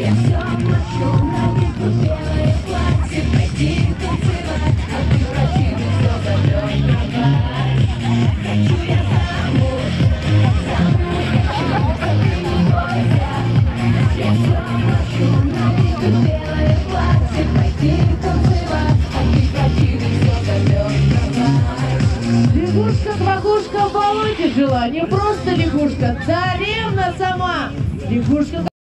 все плачу, на белое платье, пойти танцевать, а ты противный, все зовет кровать. Хочу я замуж, хочу, ты не бойся. Я все плачу, на белое платье, пойти танцевать, а ты противный, все зовет кровать. Лягушка-квакушка в болоте жила, не просто лягушка, царевна сама. Лягушка